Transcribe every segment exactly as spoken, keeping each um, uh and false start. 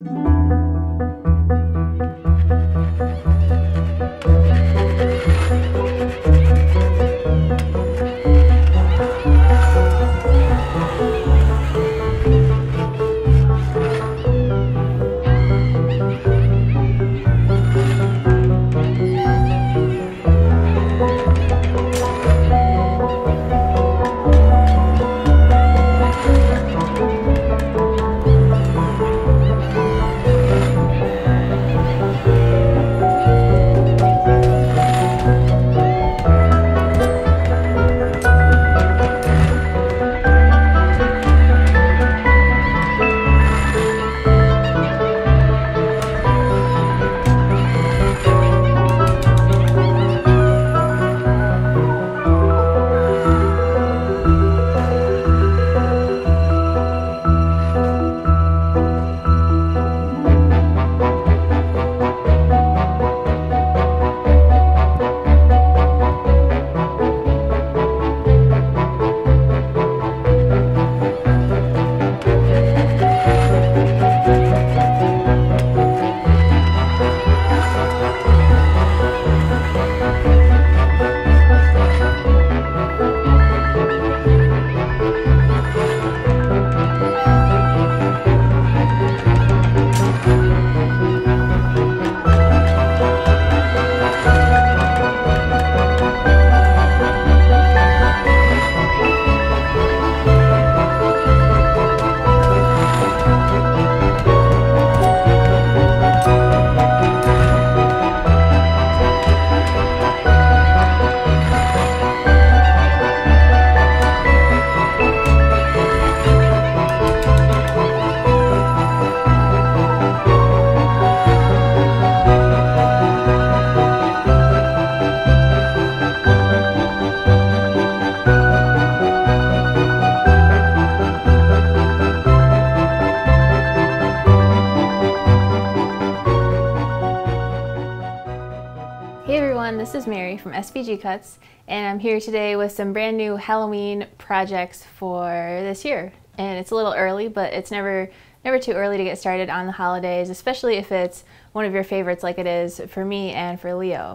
Hey everyone, this is Mary from S V G Cuts, and I'm here today with some brand new Halloween projects for this year. And it's a little early, but it's never never too early to get started on the holidays, especially if it's one of your favorites like it is for me and for Leo.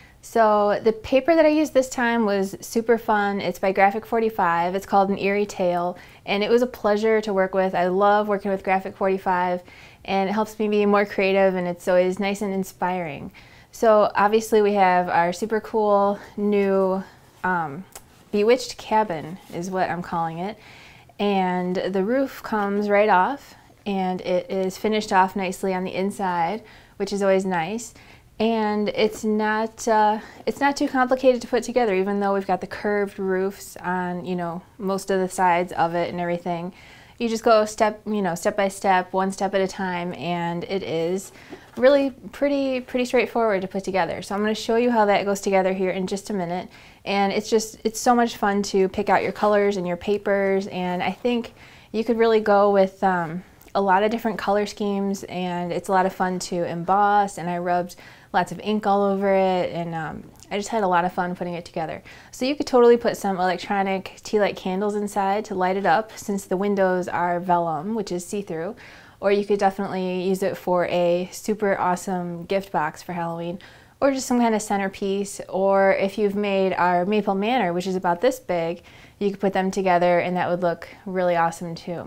So the paper that I used this time was super fun. It's by Graphic forty-five. It's called an Eerie Tale, and it was a pleasure to work with. I love working with Graphic forty-five, and it helps me be more creative, and it's always nice and inspiring. So obviously we have our super cool new um, Bewitched Cabin is what I'm calling it. And the roof comes right off, and it is finished off nicely on the inside, which is always nice. And it's not uh, it's not too complicated to put together, even though we've got the curved roofs on, you know, most of the sides of it and everything. You just go step, you know, step by step, one step at a time, and it is really pretty pretty straightforward to put together. So I'm going to show you how that goes together here in just a minute. And it's just it's so much fun to pick out your colors and your papers, and I think you could really go with um, a lot of different color schemes, and it's a lot of fun to emboss, and I rubbed lots of ink all over it, and um, I just had a lot of fun putting it together. So you could totally put some electronic tea light candles inside to light it up, since the windows are vellum, which is see-through, or you could definitely use it for a super awesome gift box for Halloween, or just some kind of centerpiece. Or if you've made our Maple Manor, which is about this big, you could put them together and that would look really awesome too.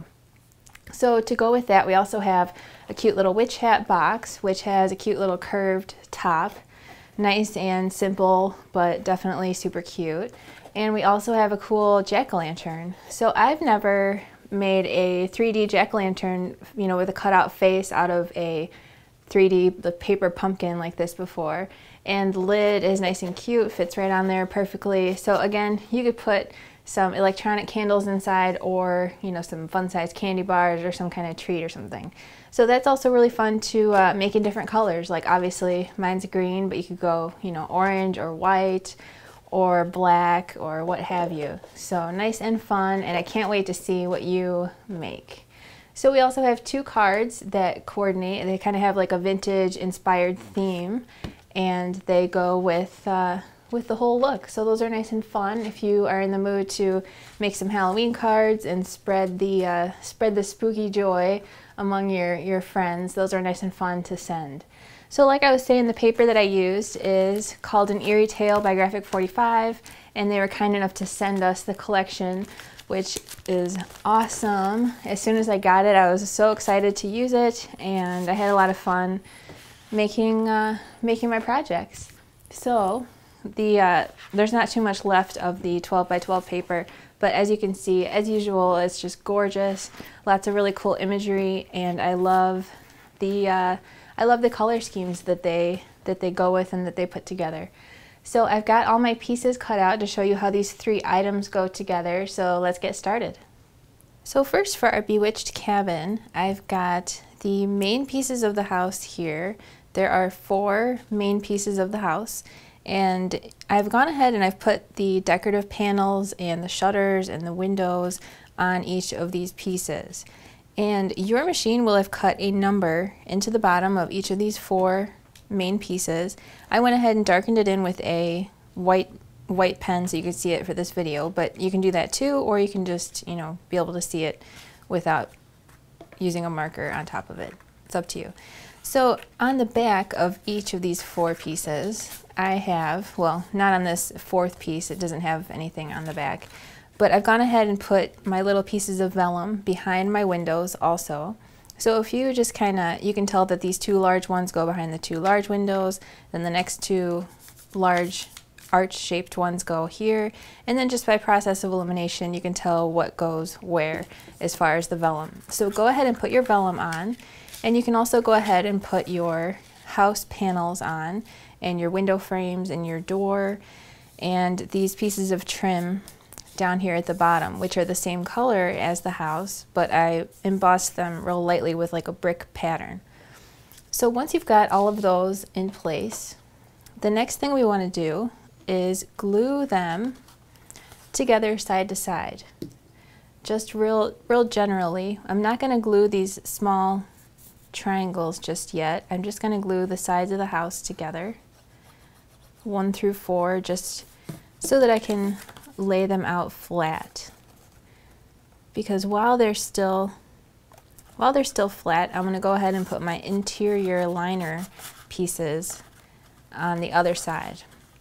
So to go with that, we also have a cute little witch hat box, which has a cute little curved top. Nice and simple, but definitely super cute. And we also have a cool jack-o'-lantern. So I've never made a three D jack-o'-lantern, you know, with a cutout face out of a three D the paper pumpkin like this before. And the lid is nice and cute, fits right on there perfectly. So again, you could put some electronic candles inside, or you know, some fun-sized candy bars or some kind of treat or something. So that's also really fun to uh, make in different colors. Like obviously mine's green, but you could go, you know, orange or white or black or what have you. So nice and fun, and I can't wait to see what you make. So we also have two cards that coordinate. They kind of have like a vintage inspired theme, and they go with uh, with the whole look. So those are nice and fun if you are in the mood to make some Halloween cards and spread the uh, spread the spooky joy among your, your friends. Those are nice and fun to send. So like I was saying, the paper that I used is called An Eerie Tale by Graphic forty-five, and they were kind enough to send us the collection, which is awesome. As soon as I got it, I was so excited to use it, and I had a lot of fun making, uh, making my projects. So the, uh, there's not too much left of the twelve by twelve paper, but as you can see, as usual, it's just gorgeous. Lots of really cool imagery, and I love the, uh, I love the color schemes that they, that they go with and that they put together. So I've got all my pieces cut out to show you how these three items go together, so let's get started. So first, for our Bewitched Cabin, I've got the main pieces of the house here. There are four main pieces of the house, and I've gone ahead and I've put the decorative panels and the shutters and the windows on each of these pieces. And your machine will have cut a number into the bottom of each of these four main pieces. I went ahead and darkened it in with a white white pen so you could see it for this video, but you can do that too, or you can just, you know, be able to see it without using a marker on top of it. It's up to you. So on the back of each of these four pieces, I have, well, not on this fourth piece, it doesn't have anything on the back, but I've gone ahead and put my little pieces of vellum behind my windows also. So if you just kind of, you can tell that these two large ones go behind the two large windows, then the next two large arch-shaped ones go here, and then just by process of elimination you can tell what goes where as far as the vellum. So go ahead and put your vellum on, and you can also go ahead and put your house panels on, and your window frames and your door, and these pieces of trim down here at the bottom, which are the same color as the house, but I embossed them real lightly with like a brick pattern. So once you've got all of those in place, the next thing we want to do is glue them together side to side. Just real, real generally. I'm not going to glue these small triangles just yet. I'm just going to glue the sides of the house together, one through four, just so that I can lay them out flat, because while they're still while they're still flat, I'm going to go ahead and put my interior liner pieces on the other side.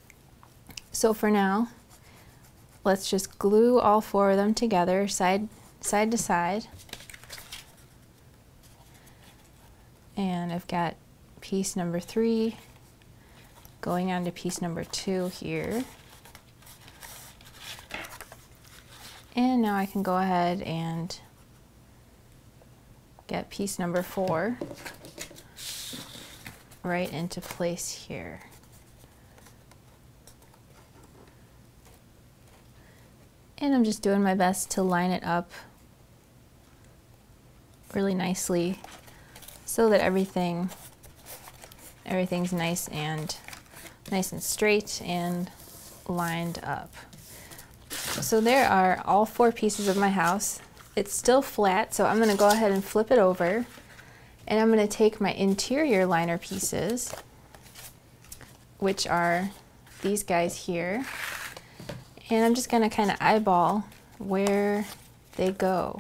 So for now, let's just glue all four of them together side side to side, and I've got piece number three going on to piece number two here. And now I can go ahead and get piece number four right into place here. And I'm just doing my best to line it up really nicely so that everything everything's nice and nice and straight and lined up. So there are all four pieces of my house. It's still flat, so I'm going to go ahead and flip it over, and I'm going to take my interior liner pieces, which are these guys here, and I'm just going to kind of eyeball where they go.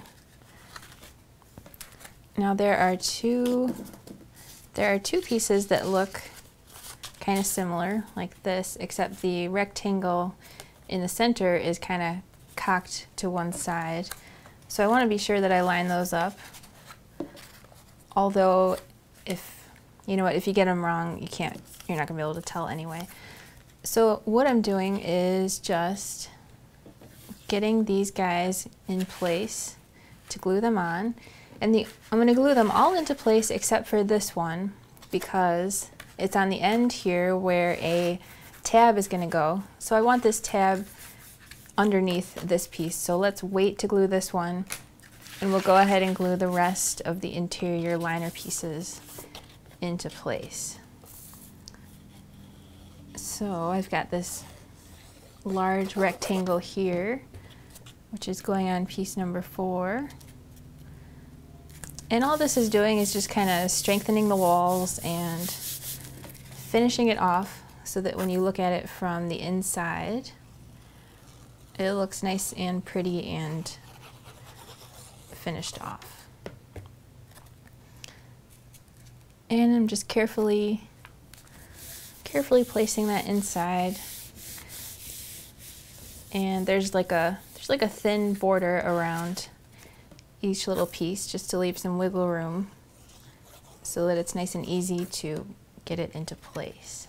Now there are two there are two pieces that look kind of similar like this, except the rectangle in the center is kind of cocked to one side. So I want to be sure that I line those up. Although if, you know what, if you get them wrong, you can't, you're not going to be able to tell anyway. So what I'm doing is just getting these guys in place to glue them on. And the, I'm going to glue them all into place except for this one, because it's on the end here where a tab is going to go. So I want this tab underneath this piece. So let's wait to glue this one, and we'll go ahead and glue the rest of the interior liner pieces into place. So I've got this large rectangle here, which is going on piece number four. And all this is doing is just kind of strengthening the walls and finishing it off so that when you look at it from the inside, it looks nice and pretty and finished off. And I'm just carefully, carefully placing that inside. And there's like a, there's like a thin border around each little piece just to leave some wiggle room so that it's nice and easy to get it into place.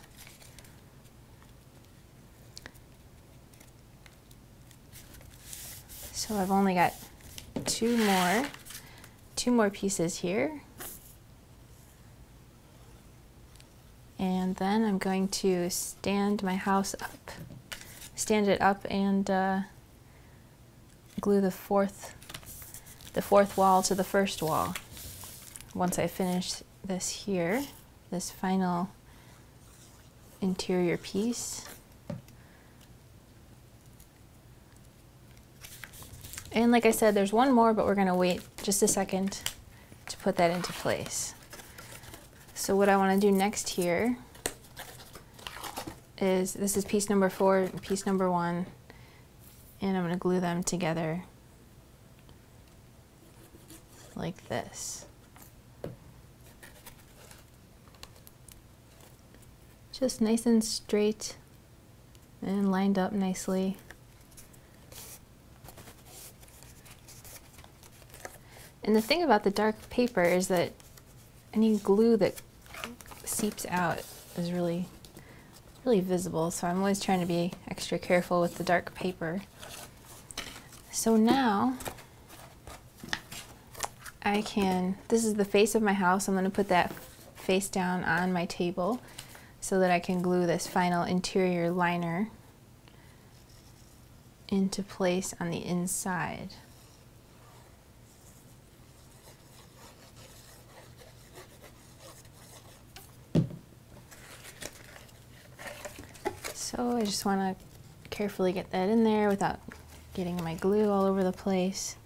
So I've only got two more, two more pieces here. And then I'm going to stand my house up, stand it up and uh, glue the fourth, the fourth wall to the first wall. Once I finish this here, this final interior piece. And like I said, there's one more, but we're going to wait just a second to put that into place. So what I want to do next here is, this is piece number four and piece number one, and I'm going to glue them together like this. Just nice and straight and lined up nicely. And the thing about the dark paper is that any glue that seeps out is really, really visible. So I'm always trying to be extra careful with the dark paper. So now I can, this is the face of my house. I'm going to put that face down on my table so that I can glue this final interior liner into place on the inside. So I just want to carefully get that in there without getting my glue all over the place.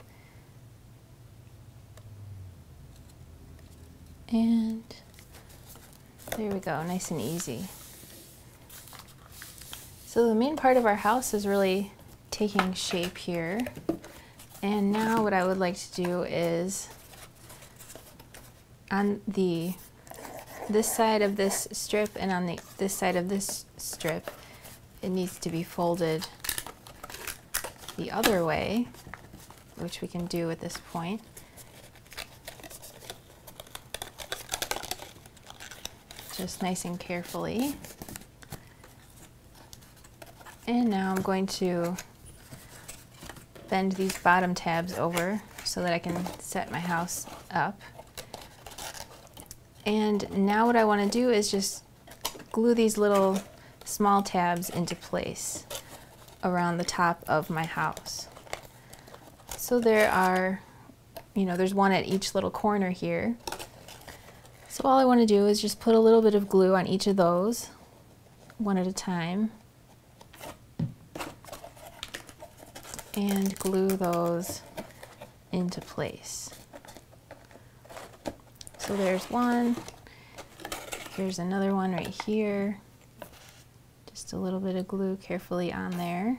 And there we go, nice and easy. So the main part of our house is really taking shape here. And now what I would like to do is on the this side of this strip and on the this side of this strip, it needs to be folded the other way, which we can do at this point. Just nice and carefully. And now I'm going to bend these bottom tabs over so that I can set my house up. And now what I want to do is just glue these little small tabs into place around the top of my house. So there are, you know, there's one at each little corner here. So all I want to do is just put a little bit of glue on each of those, one at a time, and glue those into place. So there's one, here's another one right here. Just a little bit of glue carefully on there.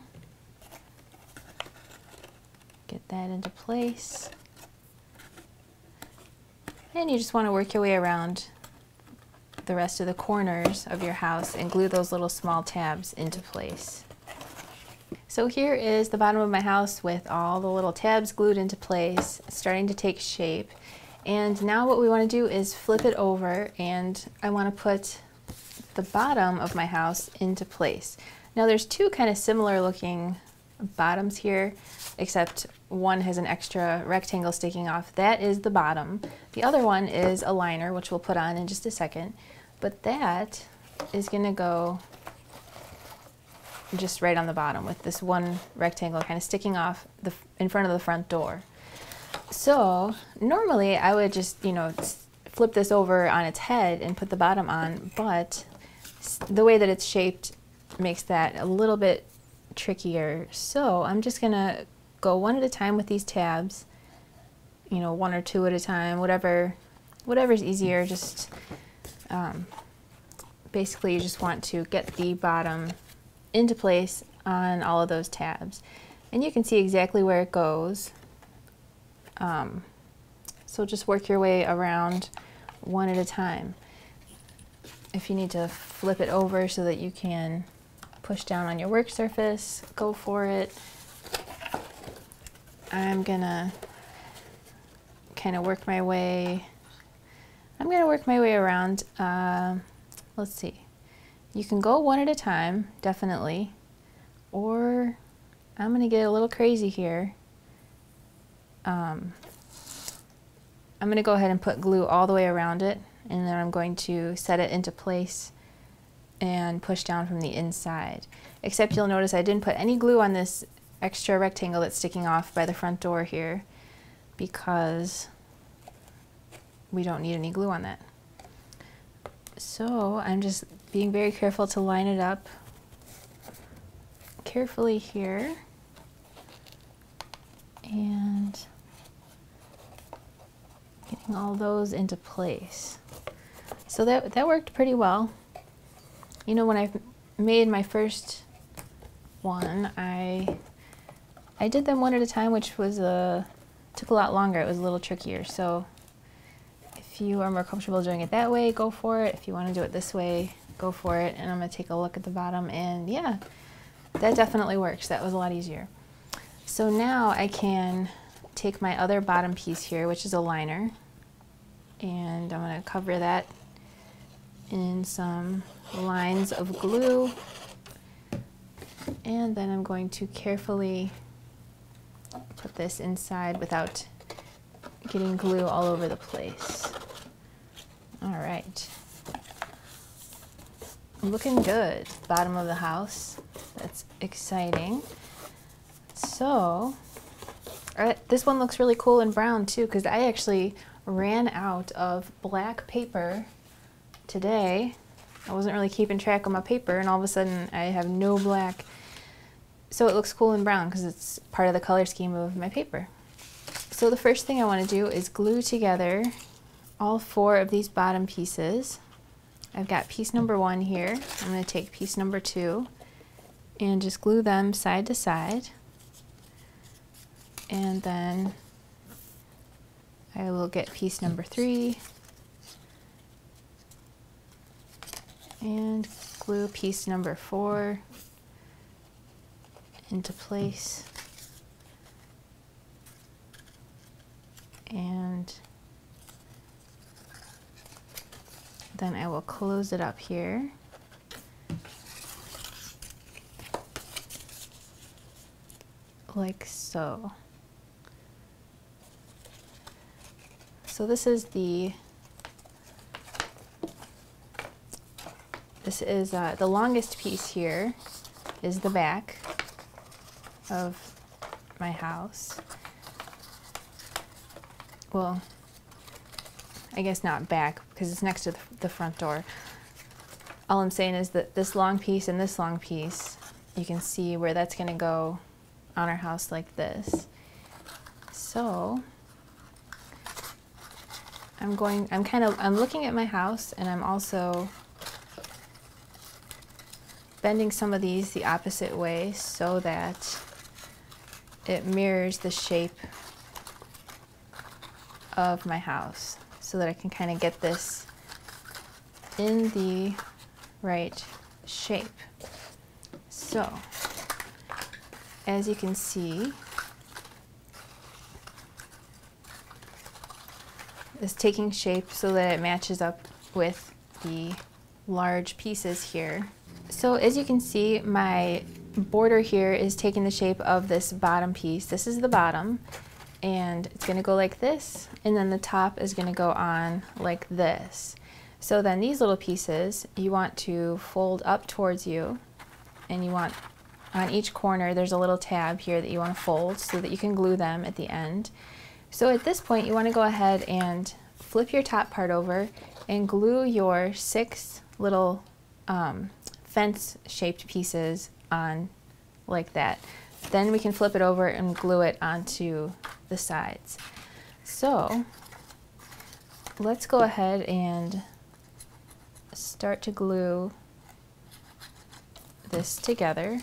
Get that into place. And you just want to work your way around the rest of the corners of your house and glue those little small tabs into place. So here is the bottom of my house with all the little tabs glued into place, starting to take shape. And now what we want to do is flip it over, and I want to put the bottom of my house into place. Now there's two kind of similar looking bottoms here, except one has an extra rectangle sticking off. That is the bottom. The other one is a liner, which we'll put on in just a second. But that is going to go just right on the bottom with this one rectangle kind of sticking off the, in front of the front door. So normally I would just, you know, flip this over on its head and put the bottom on, but the way that it's shaped makes that a little bit trickier. So I'm just gonna go one at a time with these tabs, you know, one or two at a time, whatever, whatever's easier. Just um, basically you just want to get the bottom into place on all of those tabs, and you can see exactly where it goes. Um, so just work your way around one at a time. If you need to flip it over so that you can push down on your work surface, go for it. I'm gonna kind of work my way, I'm gonna work my way around. Uh, let's see, you can go one at a time, definitely, or I'm gonna get a little crazy here. Um, I'm gonna go ahead and put glue all the way around it, and then I'm going to set it into place and push down from the inside. Except you'll notice I didn't put any glue on this extra rectangle that's sticking off by the front door here, because we don't need any glue on that. So I'm just being very careful to line it up carefully here, and getting all those into place. So that, that worked pretty well. You know, when I made my first one, I I did them one at a time, which was a took a lot longer. It was a little trickier. So if you are more comfortable doing it that way, go for it. If you want to do it this way, go for it. And I'm going to take a look at the bottom, and yeah, that definitely works. That was a lot easier. So now I can take my other bottom piece here, which is a liner, and I'm going to cover that in some lines of glue, and then I'm going to carefully put this inside without getting glue all over the place. All right, looking good. Bottom of the house, that's exciting. So uh, this one looks really cool and brown too, because I actually ran out of black paper today. I wasn't really keeping track of my paper, and all of a sudden I have no black. So it looks cool and brown because it's part of the color scheme of my paper. So the first thing I want to do is glue together all four of these bottom pieces. I've got piece number one here. I'm going to take piece number two and just glue them side to side. And then I will get piece number three and glue piece number four into place, and then I will close it up here. Like so. So this is the this is uh, the longest piece here is the back of my house. Well, I guess not back because it's next to the front door. All I'm saying is that this long piece and this long piece, you can see where that's going to go on our house like this. So I'm going, I'm kind of, I'm looking at my house, and I'm also bending some of these the opposite way so that it mirrors the shape of my house, so that I can kind of get this in the right shape. So as you can see, it's taking shape so that it matches up with the large pieces here. So as you can see, my border here is taking the shape of this bottom piece. This is the bottom, and it's going to go like this, and then the top is going to go on like this. So then these little pieces you want to fold up towards you, and you want on each corner there's a little tab here that you want to fold so that you can glue them at the end. So at this point you want to go ahead and flip your top part over and glue your six little um, fence shaped pieces on like that. Then we can flip it over and glue it onto the sides. So let's go ahead and start to glue this together.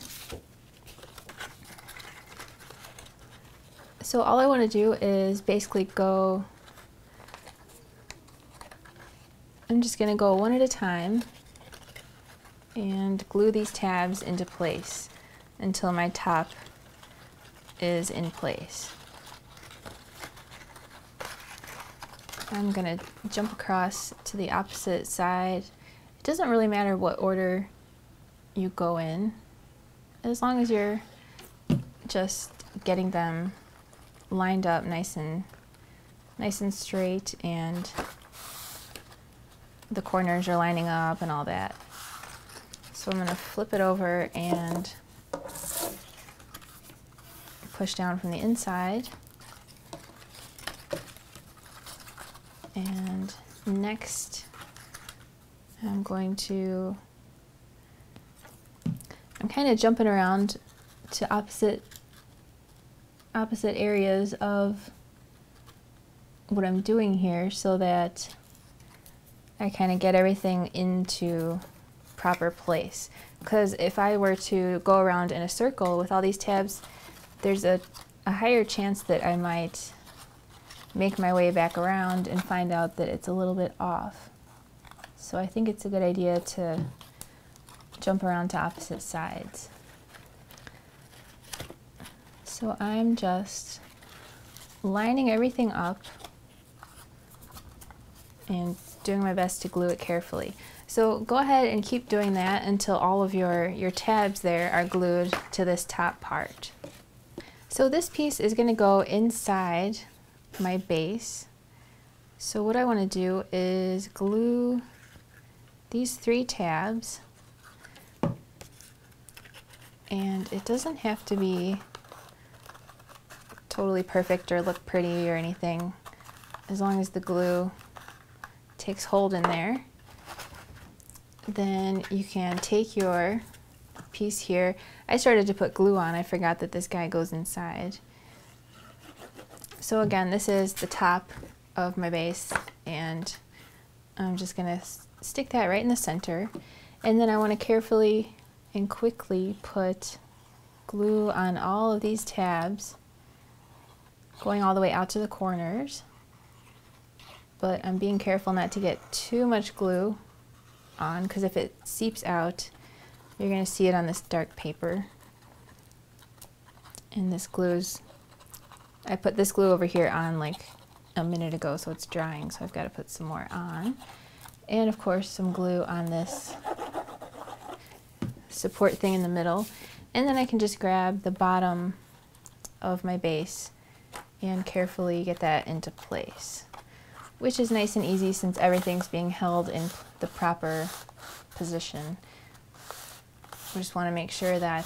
So all I want to do is basically go I'm just going to go one at a time and glue these tabs into place until my top is in place. I'm going to jump across to the opposite side. It doesn't really matter what order you go in, as long as you're just getting them lined up nice and nice and straight, and the corners are lining up and all that. So I'm going to flip it over and push down from the inside. And next I'm going to, I'm kind of jumping around to opposite opposite areas of what I'm doing here so that I kind of get everything into proper place. Because if I were to go around in a circle with all these tabs, there's a, a higher chance that I might make my way back around and find out that it's a little bit off. So I think it's a good idea to jump around to opposite sides. So I'm just lining everything up and doing my best to glue it carefully. So go ahead and keep doing that until all of your, your tabs there are glued to this top part. So this piece is going to go inside my base. So what I want to do is glue these three tabs, and it doesn't have to be totally perfect or look pretty or anything, as long as the glue takes hold in there. Then you can take your piece here. I started to put glue on, I forgot that this guy goes inside. So again, this is the top of my base, and I'm just gonna stick that right in the center, and then I want to carefully and quickly put glue on all of these tabs, going all the way out to the corners, but I'm being careful not to get too much glue on, because if it seeps out, you're going to see it on this dark paper. And this glue's, I put this glue over here on like a minute ago, so it's drying, so I've got to put some more on. And of course some glue on this support thing in the middle. And then I can just grab the bottom of my base and carefully get that into place, which is nice and easy since everything's being held in the proper position. We just want to make sure that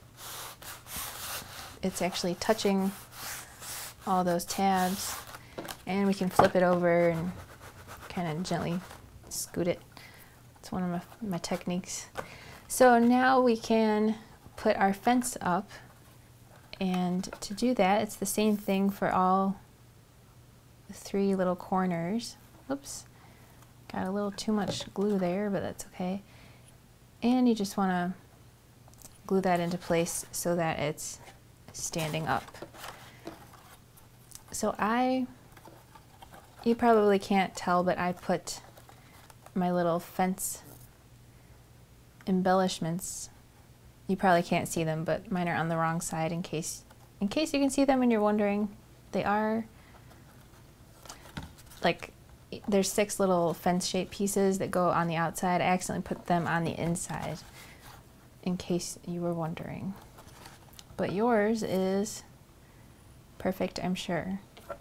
it's actually touching all those tabs, and we can flip it over and kind of gently scoot it. It's one of my, my techniques. So now we can put our fence up, and to do that it's the same thing for all the three little corners. Oops, got a little too much glue there, but that's okay. And you just want to glue that into place so that it's standing up. So I, you probably can't tell, but I put my little fence embellishments. You probably can't see them, but mine are on the wrong side in case in case you can see them and you're wondering. They are like, there's six little fence shaped pieces that go on the outside. I accidentally put them on the inside in case you were wondering. But yours is perfect, I'm sure.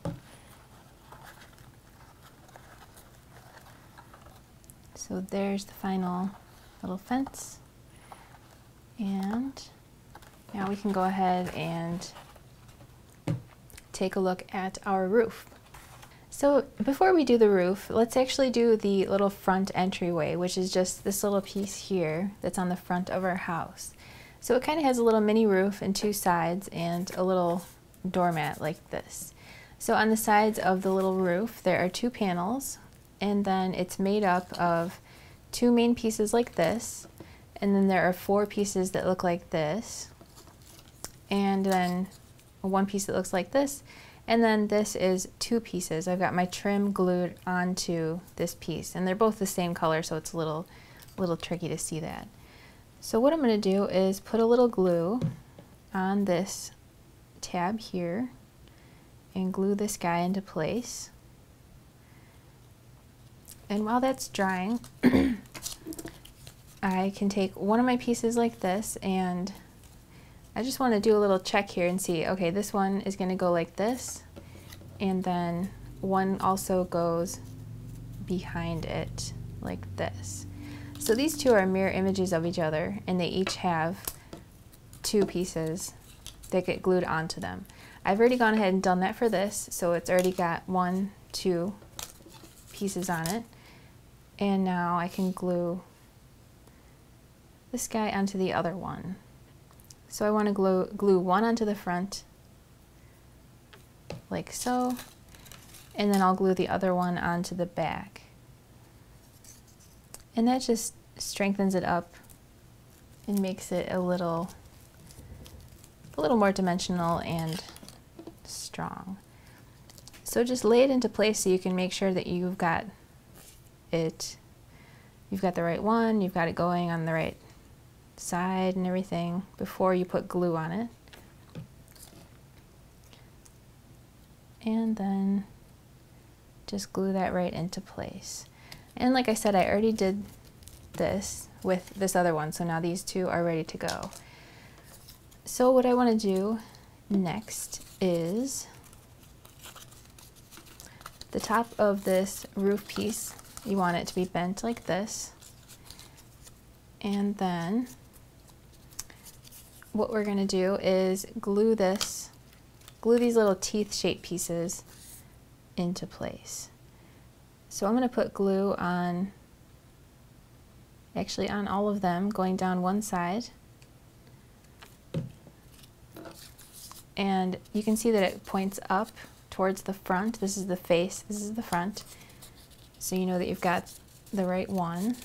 So there's the final little fence. And now we can go ahead and take a look at our roof. So before we do the roof, let's actually do the little front entryway, which is just this little piece here that's on the front of our house. So it kind of has a little mini roof and two sides and a little doormat like this. So on the sides of the little roof there are two panels, and then it's made up of two main pieces like this, and then there are four pieces that look like this, and then one piece that looks like this, And then this is two pieces. I've got my trim glued onto this piece, and they're both the same color, so it's a little, little tricky to see that. So what I'm going to do is put a little glue on this tab here and glue this guy into place. And while that's drying, I can take one of my pieces like this, and I just want to do a little check here and see, okay, this one is going to go like this, and then one also goes behind it like this. So these two are mirror images of each other, and they each have two pieces that get glued onto them. I've already gone ahead and done that for this, so it's already got one, two pieces on it. And now I can glue this guy onto the other one. So I want to glue, glue one onto the front, like so, and then I'll glue the other one onto the back. And that just strengthens it up and makes it a little, a little more dimensional and strong. So just lay it into place so you can make sure that you've got it, you've got the right one, you've got it going on the right side and everything before you put glue on it. And then just glue that right into place. And like I said, I already did this with this other one, so now these two are ready to go. So what I want to do next is the top of this roof piece, you want it to be bent like this. And then what we're going to do is glue this, glue these little teeth shaped pieces into place. So I'm going to put glue on, actually on all of them, going down one side. And you can see that it points up towards the front. This is the face, this is the front. So you know that you've got the right one.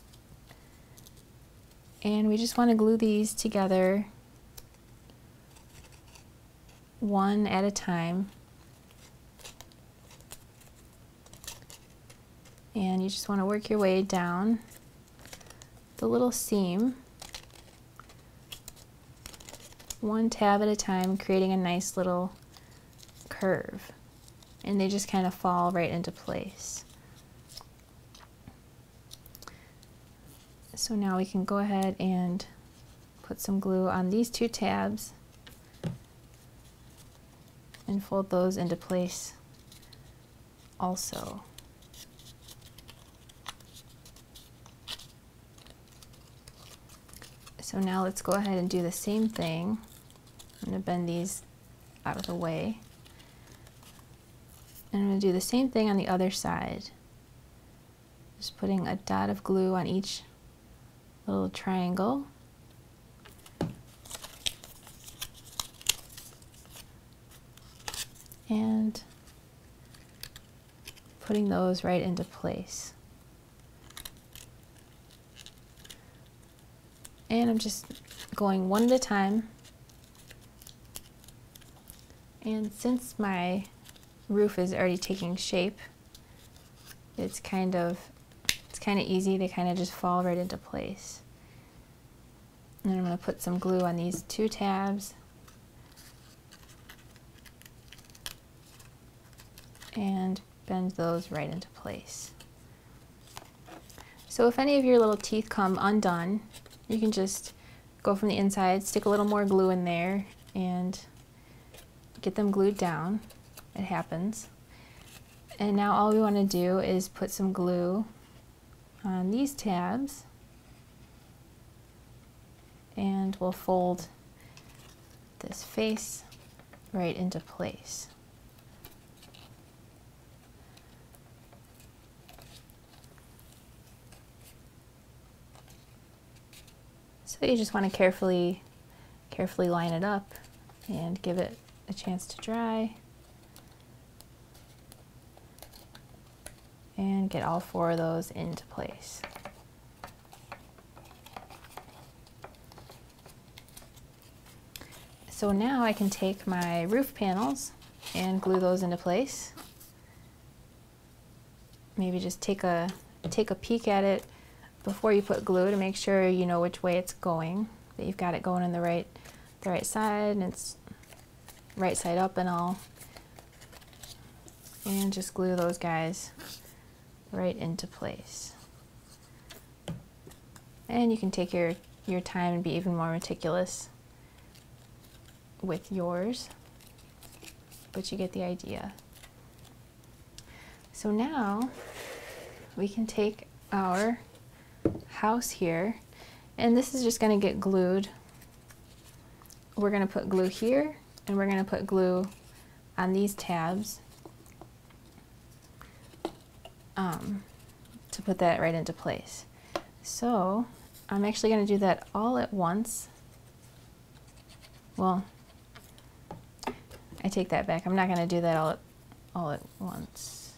And we just want to glue these together one at a time. And you just want to work your way down the little seam, one tab at a time, creating a nice little curve. And they just kind of fall right into place. So now we can go ahead and put some glue on these two tabs and fold those into place also. So now let's go ahead and do the same thing. I'm going to bend these out of the way. And I'm going to do the same thing on the other side. Just putting a dot of glue on each little triangle. And putting those right into place. And I'm just going one at a time. And since my roof is already taking shape, it's kind of it's kind of easy. They kind of just fall right into place. And I'm going to put some glue on these two tabs. And bend those right into place. So if any of your little teeth come undone, you can just go from the inside, stick a little more glue in there, and get them glued down. It happens. And now all we want to do is put some glue on these tabs, and we'll fold this face right into place. So you just want to carefully, carefully line it up and give it a chance to dry. And get all four of those into place. So now I can take my roof panels and glue those into place. Maybe just take a take a peek at it before you put glue to make sure you know which way it's going, that you've got it going in the right the right side and it's right side up and all. And just glue those guys right into place. And you can take your your time and be even more meticulous with yours, but you get the idea. So now we can take our house here, and this is just going to get glued. We're going to put glue here, and we're going to put glue on these tabs um, to put that right into place. So I'm actually going to do that all at once. Well, I take that back. I'm not going to do that all at, all at once.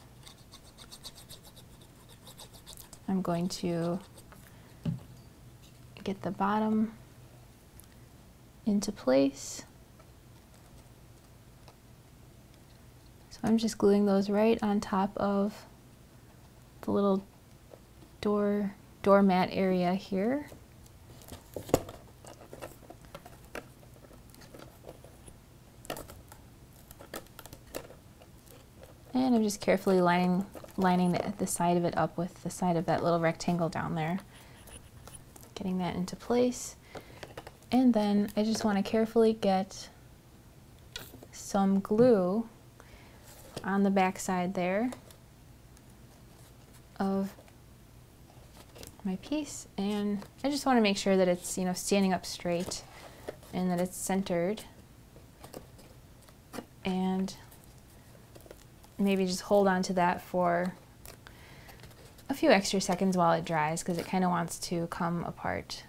I'm going to get the bottom into place. So I'm just gluing those right on top of the little door doormat area here. And I'm just carefully lining lining the, the side of it up with the side of that little rectangle down there. Getting that into place. And then I just want to carefully get some glue on the back side there of my piece, and I just want to make sure that it's, you know, standing up straight and that it's centered, and maybe just hold on to that for a few extra seconds while it dries, because it kind of wants to come apart.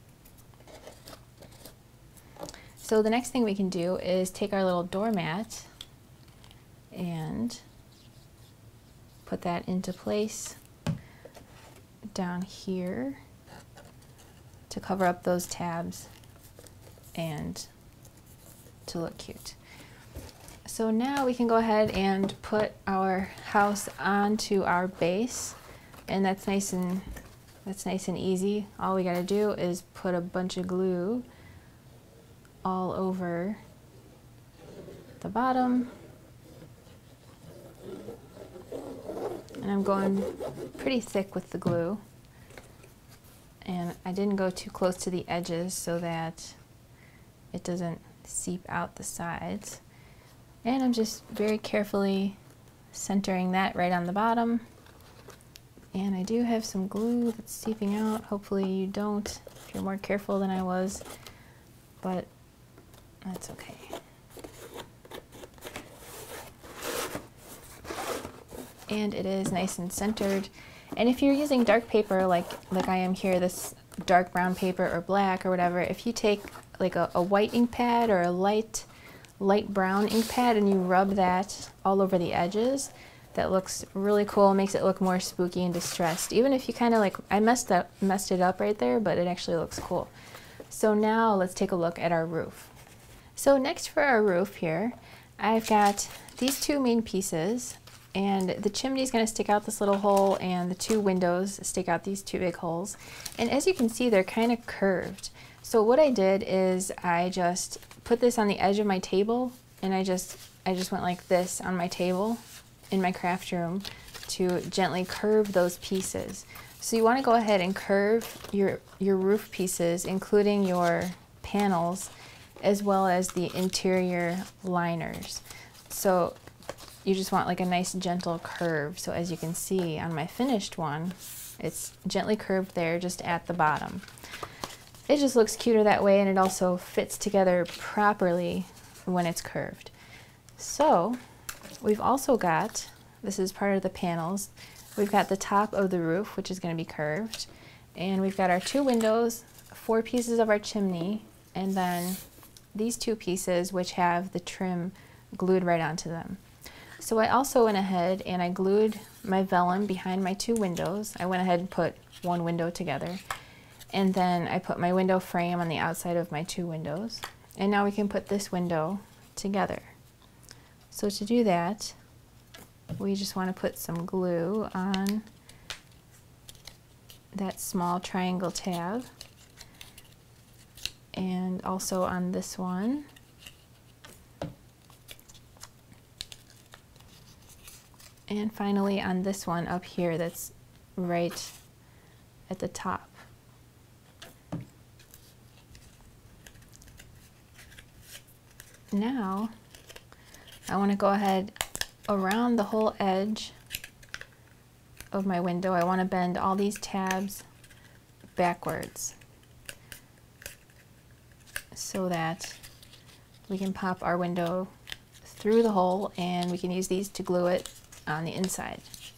So the next thing we can do is take our little doormat and put that into place down here to cover up those tabs and to look cute. So now we can go ahead and put our house onto our base, and that's nice and that's nice and easy. All we got to do is put a bunch of glue all over the bottom, and I'm going pretty thick with the glue, and I didn't go too close to the edges so that it doesn't seep out the sides. And I'm just very carefully centering that right on the bottom. And I do have some glue that's seeping out. Hopefully you don't, if you're more careful than I was, but that's okay. And it is nice and centered. And if you're using dark paper like like I am here, this dark brown paper or black or whatever, if you take like a, a white ink pad or a light light brown ink pad and you rub that all over the edges, that looks really cool, makes it look more spooky and distressed. Even if you kind of like, I messed up messed it up right there, but it actually looks cool. So now let's take a look at our roof. So next for our roof here, I've got these two main pieces, and the chimney is going to stick out this little hole, and the two windows stick out these two big holes. And as you can see, they're kind of curved. So what I did is I just put this on the edge of my table, and I just I just went like this on my table in my craft room to gently curve those pieces. So you want to go ahead and curve your your roof pieces, including your panels, as well as the interior liners. So you just want like a nice gentle curve. So as you can see on my finished one, it's gently curved there just at the bottom. It just looks cuter that way, and it also fits together properly when it's curved. So we've also got, this is part of the panels, we've got the top of the roof, which is going to be curved, and we've got our two windows, four pieces of our chimney, and then these two pieces which have the trim glued right onto them. So I also went ahead and I glued my vellum behind my two windows. I went ahead and put one window together, and then I put my window frame on the outside of my two windows. And now we can put this window together. So to do that, we just want to put some glue on that small triangle tab, and also on this one. And finally on this one up here that's right at the top. Now I want to go ahead around the whole edge of my window. I want to bend all these tabs backwards so that we can pop our window through the hole, and we can use these to glue it on the inside.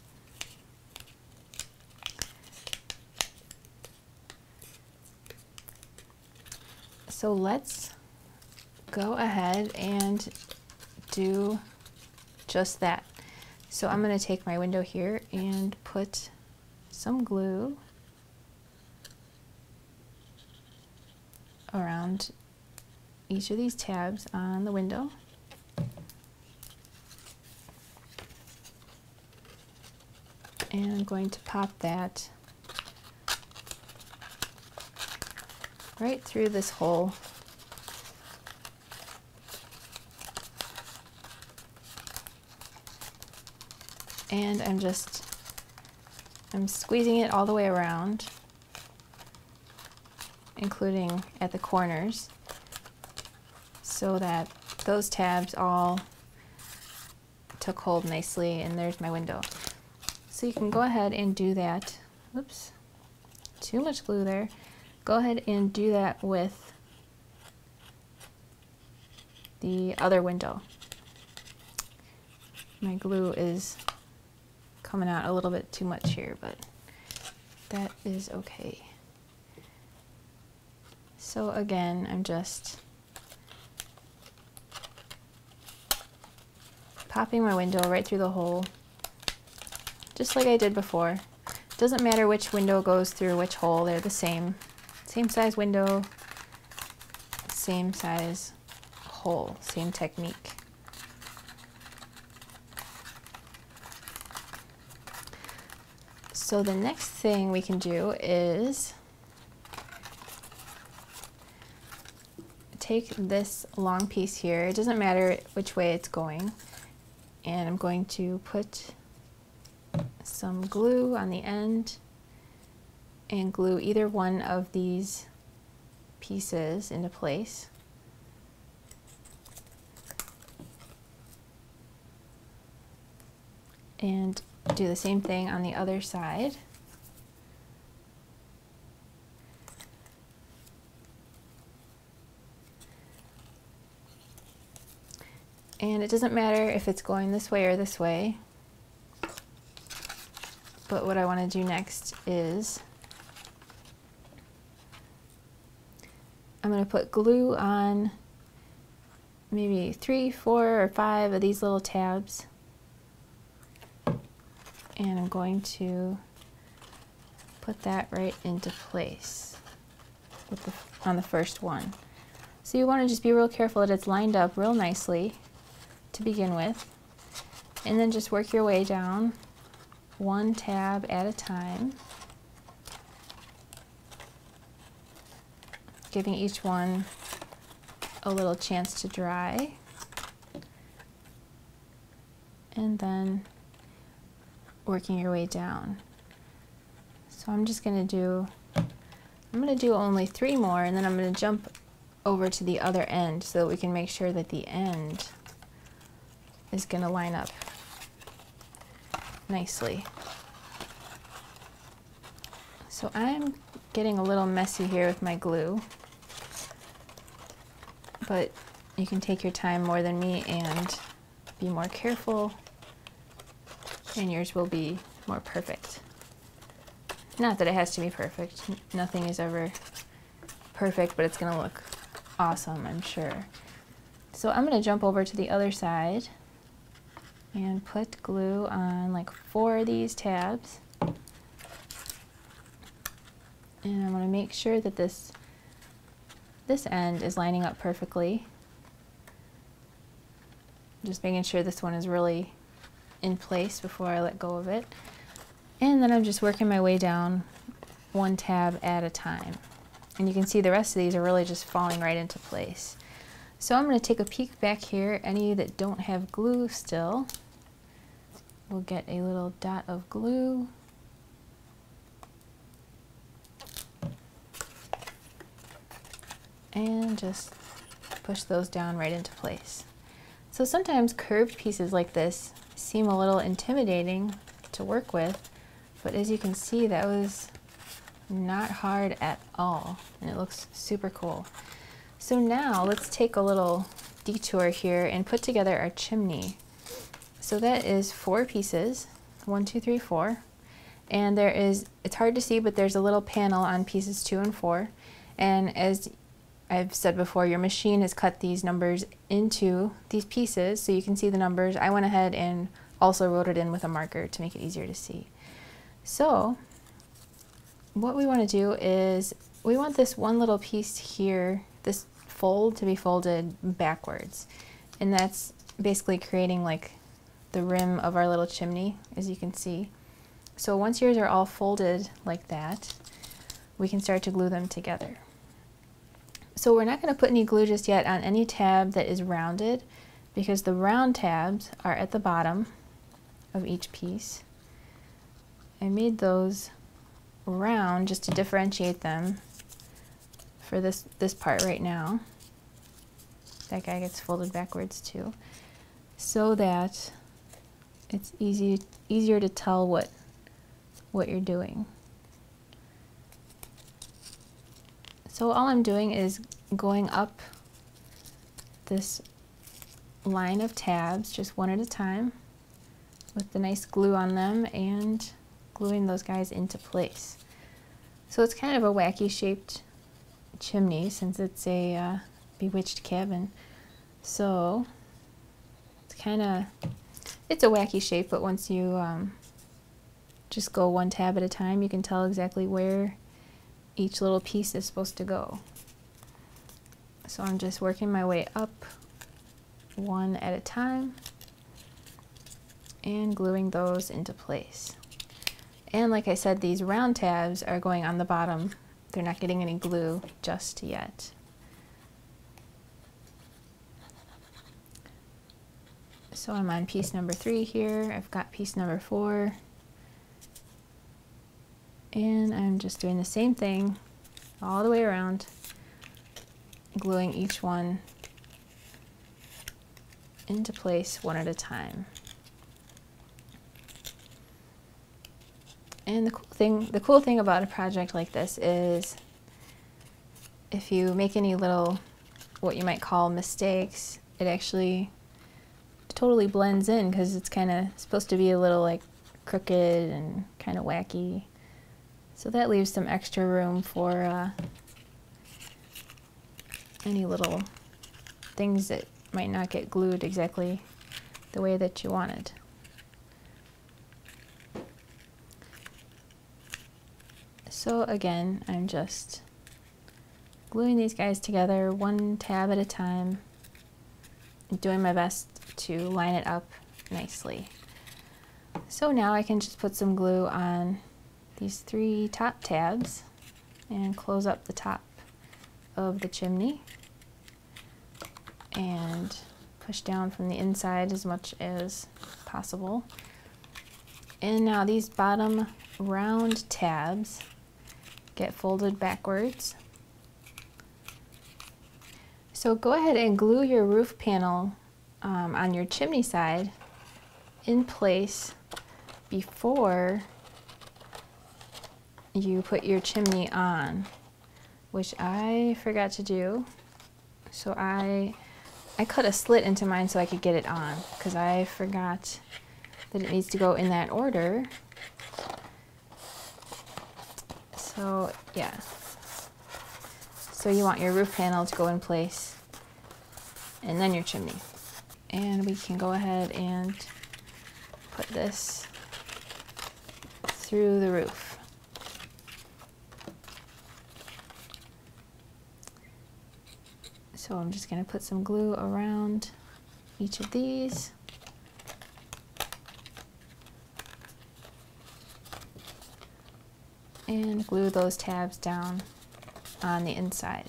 So let's go ahead and do just that. So I'm going to take my window here and put some glue around each of these tabs on the window. And I'm going to pop that right through this hole. And I'm just, I'm squeezing it all the way around, including at the corners, so that those tabs all took hold nicely, and there's my window. So you can go ahead and do that. Oops, too much glue there. Go ahead and do that with the other window. My glue is coming out a little bit too much here, but that is okay. So again, I'm just popping my window right through the hole, just like I did before. Doesn't matter which window goes through which hole, they're the same. Same size window, same size hole, same technique. So the next thing we can do is take this long piece here, it doesn't matter which way it's going, and I'm going to put some glue on the end and glue either one of these pieces into place. And do the same thing on the other side. And it doesn't matter if it's going this way or this way, but what I want to do next is I'm going to put glue on maybe three, four, or five of these little tabs, and I'm going to put that right into place with the, on the first one. So you want to just be real careful that it's lined up real nicely to begin with, and then just work your way down one tab at a time, giving each one a little chance to dry, and then working your way down. So I'm just going to do, I'm going to do only three more, and then I'm going to jump over to the other end so that we can make sure that the end is going to line up nicely. So I'm getting a little messy here with my glue, but you can take your time more than me and be more careful, and yours will be more perfect. Not that it has to be perfect. Nothing is ever perfect, but it's going to look awesome, I'm sure. So I'm going to jump over to the other side and put glue on like four of these tabs. And I want to make sure that this this end is lining up perfectly. Just making sure this one is really in place before I let go of it. And then I'm just working my way down one tab at a time. And you can see the rest of these are really just falling right into place. So I'm going to take a peek back here. Any that don't have glue still, we'll get a little dot of glue. And just push those down right into place. So sometimes curved pieces like this seem a little intimidating to work with, but as you can see, that was not hard at all, and it looks super cool. So now let's take a little detour here and put together our chimney. So that is four pieces, one, two, three, four, and there is, it's hard to see, but there's a little panel on pieces two and four, and as I've said before, your machine has cut these numbers into these pieces so you can see the numbers. I went ahead and also wrote it in with a marker to make it easier to see. So what we want to do is we want this one little piece here, this fold, to be folded backwards. And that's basically creating like the rim of our little chimney, as you can see. So once yours are all folded like that, we can start to glue them together. So we're not going to put any glue just yet on any tab that is rounded, because the round tabs are at the bottom of each piece. I made those round just to differentiate them for this, this part right now. That guy gets folded backwards too, so that it's easy, easier to tell what, what you're doing. So all I'm doing is going up this line of tabs just one at a time with the nice glue on them and gluing those guys into place. So it's kind of a wacky shaped chimney since it's a uh, Bewitched Cabin. So it's kind of, it's a wacky shape, but once you um, just go one tab at a time, you can tell exactly where each little piece is supposed to go. So I'm just working my way up one at a time and gluing those into place. And like I said, these round tabs are going on the bottom. They're not getting any glue just yet. So I'm on piece number three here. I've got piece number four. And I'm just doing the same thing all the way around, gluing each one into place one at a time. And the cool thing, the cool thing about a project like this is if you make any little, what you might call mistakes, it actually totally blends in, because it's kind of supposed to be a little like crooked and kind of wacky. So that leaves some extra room for uh, any little things that might not get glued exactly the way that you wanted. So again, I'm just gluing these guys together one tab at a time, and doing my best to line it up nicely. So now I can just put some glue on these three top tabs and close up the top of the chimney and push down from the inside as much as possible. And now these bottom round tabs get folded backwards. So go ahead and glue your roof panel um, on your chimney side in place before you put your chimney on, which I forgot to do. So I I cut a slit into mine so I could get it on, because I forgot that it needs to go in that order. So yeah, so you want your roof panel to go in place and then your chimney. And we can go ahead and put this through the roof. So I'm just going to put some glue around each of these. And glue those tabs down on the inside.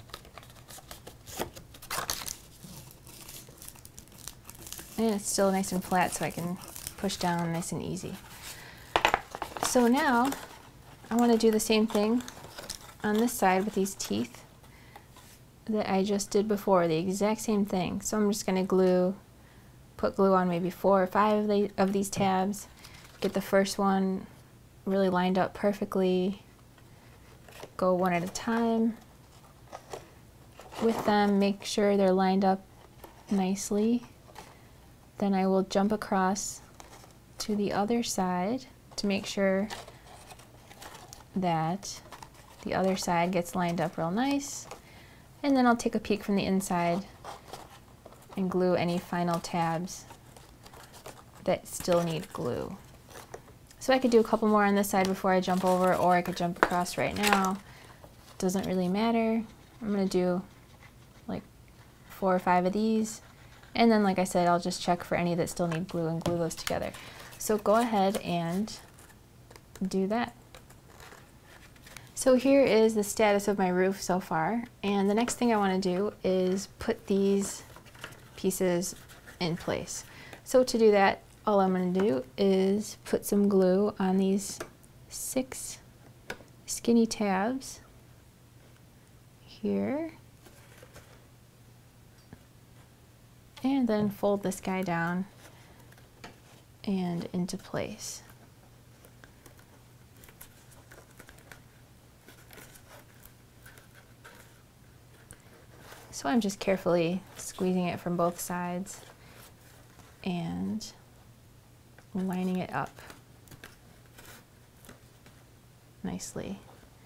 And it's still nice and flat so I can push down nice and easy. So now I want to do the same thing on this side with these teeth that I just did before, the exact same thing. So I'm just going to glue, put glue on maybe four or five of, the, of these tabs, get the first one really lined up perfectly, go one at a time with them, make sure they're lined up nicely. Then I will jump across to the other side to make sure that the other side gets lined up real nice. And then I'll take a peek from the inside and glue any final tabs that still need glue. So I could do a couple more on this side before I jump over, or I could jump across right now. Doesn't really matter. I'm gonna do like four or five of these. And then, like I said, I'll just check for any that still need glue and glue those together. So go ahead and do that. So here is the status of my roof so far. And the next thing I want to do is put these pieces in place. So to do that, all I'm going to do is put some glue on these six skinny tabs here. And then fold this guy down and into place. So I'm just carefully squeezing it from both sides and lining it up nicely.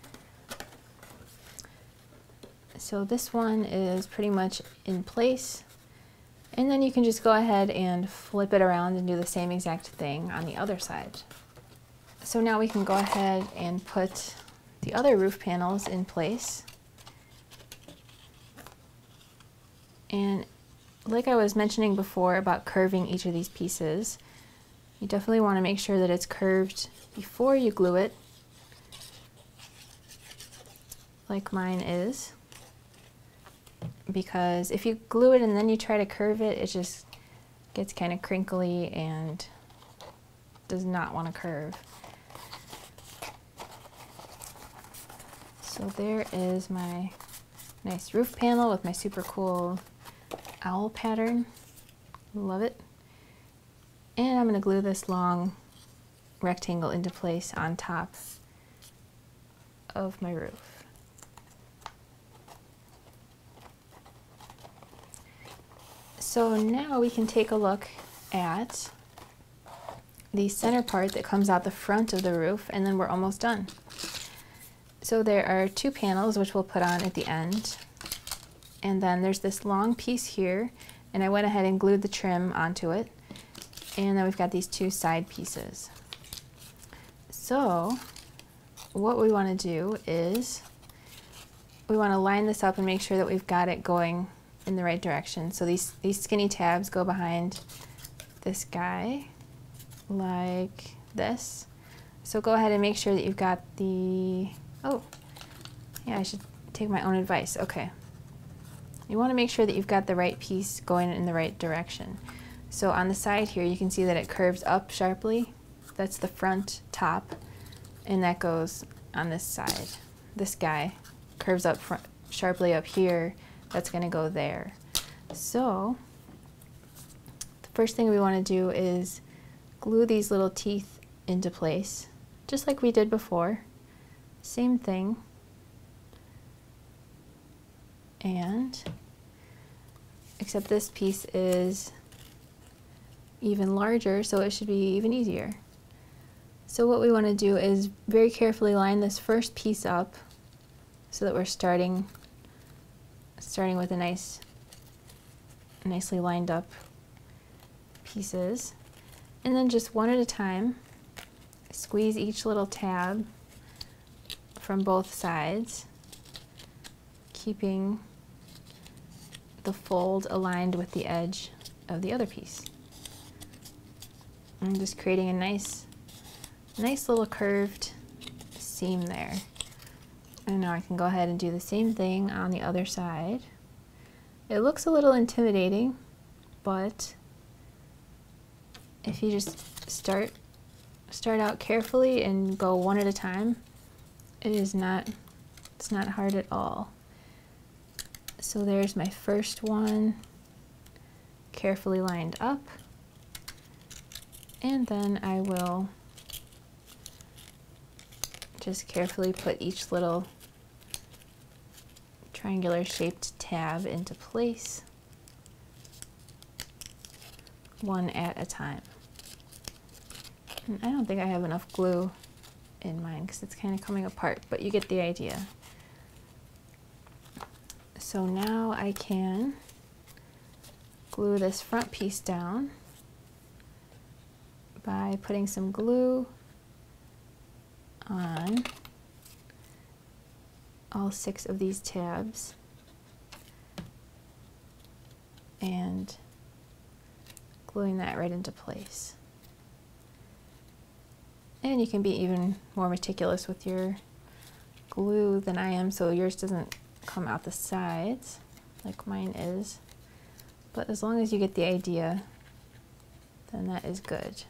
So this one is pretty much in place. And then you can just go ahead and flip it around and do the same exact thing on the other side. So now we can go ahead and put the other roof panels in place. And like I was mentioning before about curving each of these pieces, you definitely want to make sure that it's curved before you glue it, like mine is. Because if you glue it and then you try to curve it, it just gets kind of crinkly and does not want to curve. So there is my nice roof panel with my super cool owl pattern. Love it. And I'm going to glue this long rectangle into place on top of my roof. So now we can take a look at the center part that comes out the front of the roof, and then we're almost done. So there are two panels which we'll put on at the end, and then there's this long piece here, and I went ahead and glued the trim onto it, and then we've got these two side pieces. So what we want to do is we want to line this up and make sure that we've got it going in the right direction. So these, these skinny tabs go behind this guy like this. So go ahead and make sure that you've got the, oh, yeah, I should take my own advice. Okay. You want to make sure that you've got the right piece going in the right direction. So on the side here, you can see that it curves up sharply. That's the front top, and that goes on this side. This guy curves up front, sharply up here. That's going to go there. So the first thing we want to do is glue these little teeth into place, just like we did before. Same thing. And except this piece is even larger, so it should be even easier. So what we want to do is very carefully line this first piece up so that we're starting starting with a nice nicely lined up pieces, and then just one at a time squeeze each little tab from both sides, keeping the fold aligned with the edge of the other piece. I'm just creating a nice, nice little curved seam there. And now I can go ahead and do the same thing on the other side. It looks a little intimidating, but if you just start start out carefully and go one at a time, it is not it's not hard at all. So there's my first one, carefully lined up, and then I will just carefully put each little triangular shaped tab into place, one at a time. And I don't think I have enough glue in mine because it's kind of coming apart, but you get the idea. So now I can glue this front piece down by putting some glue on all six of these tabs and gluing that right into place. And you can be even more meticulous with your glue than I am, so yours doesn't come out the sides like mine is. But as long as you get the idea, then that is good.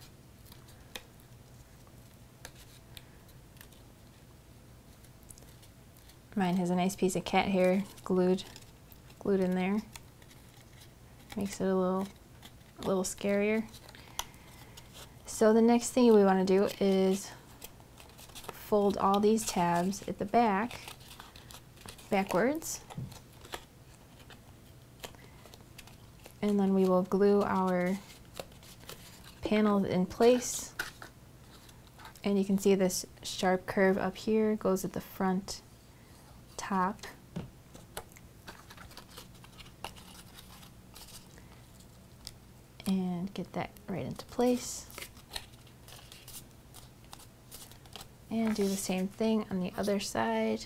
Mine has a nice piece of cat hair glued glued in there. Makes it a little a little scarier. So the next thing we want to do is fold all these tabs at the back backwards. And then we will glue our panels in place. And you can see this sharp curve up here goes at the front top. And get that right into place. And do the same thing on the other side.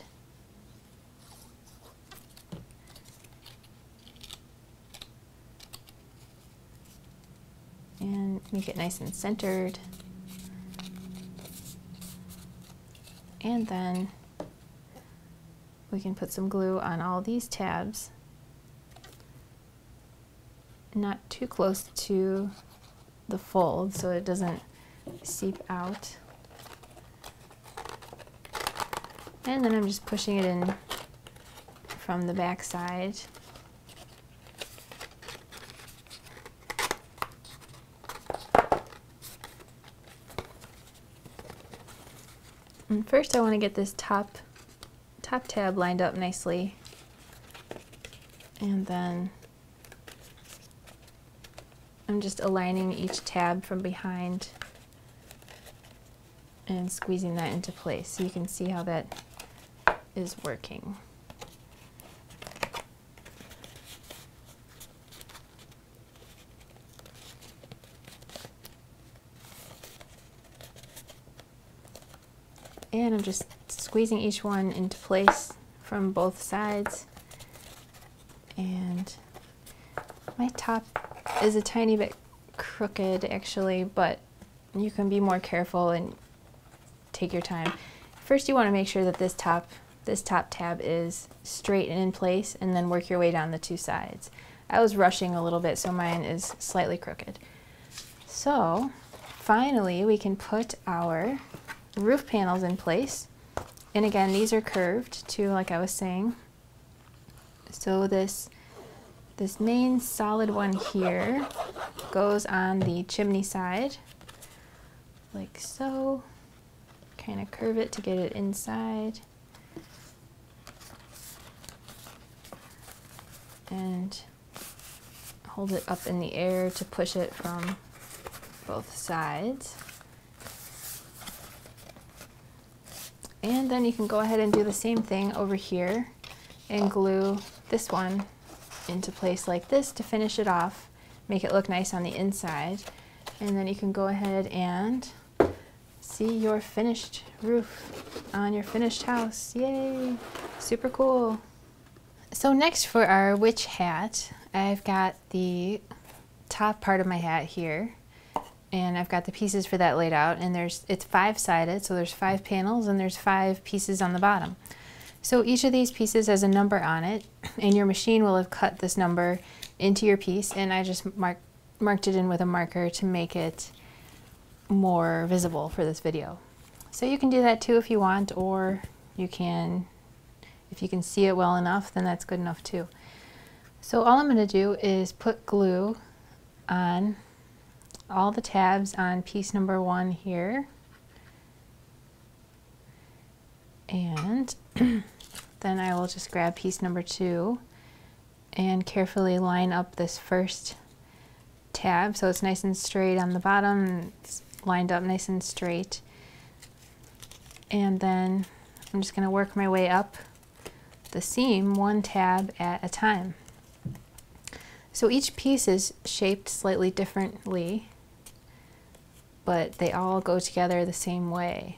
And make it nice and centered. And then we can put some glue on all these tabs. Not too close to the fold so it doesn't seep out. And then I'm just pushing it in from the back side. And first I want to get this top top tab lined up nicely, and then I'm just aligning each tab from behind and squeezing that into place so you can see how that is working. And I'm just squeezing each one into place from both sides. And my top is a tiny bit crooked actually, but you can be more careful and take your time. First you want to make sure that this top this top tab is straight and in place, and then work your way down the two sides. I was rushing a little bit, so mine is slightly crooked. So finally we can put our roof panels in place. And again, these are curved too, like I was saying. So this this main solid one here goes on the chimney side, like so. Kind of curve it to get it inside. And hold it up in the air to push it from both sides. And then you can go ahead and do the same thing over here and glue this one into place like this to finish it off, make it look nice on the inside. And then you can go ahead and see your finished roof on your finished house. Yay! Super cool. So next for our witch hat, I've got the top part of my hat here, and I've got the pieces for that laid out, and there's it's five-sided, so there's five panels and there's five pieces on the bottom. So each of these pieces has a number on it, and your machine will have cut this number into your piece, and I just mark, marked it in with a marker to make it more visible for this video. So you can do that too if you want, or you can, if you can see it well enough, then that's good enough too. So all I'm going to do is put glue on all the tabs on piece number one here, and then I will just grab piece number two and carefully line up this first tab so it's nice and straight on the bottom, it's lined up nice and straight. And then I'm just going to work my way up the seam one tab at a time. So each piece is shaped slightly differently, but they all go together the same way.